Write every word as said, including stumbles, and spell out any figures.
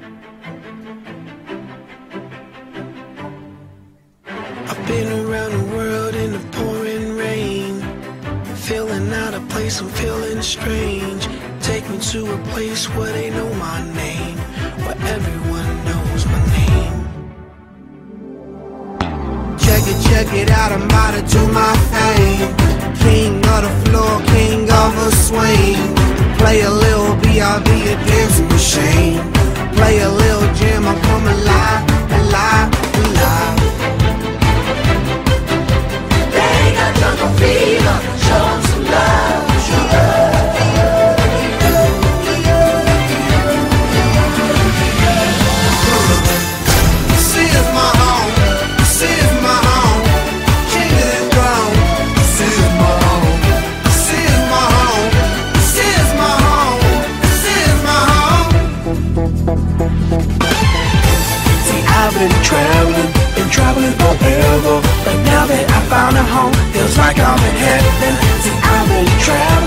I've been around the world in the pouring rain, feeling out of place, I'm feeling strange. Take me to a place where they know my name, where everyone knows my name. Check it, check it out, I'm about to do my thing. King of the floor, king of a swing. Play a little B R B, a dancing machine. Play a little jam, I'm coming alive, alive, alive. Jungle fever, show 'em some love, show 'em. This is my home, this is my home, king of this throne. This is my home, this is my home, this is my home, this is my home. See, I've been traveling, been traveling forever, but now that I found a home, feels like I'm in heaven. See, I've been traveling.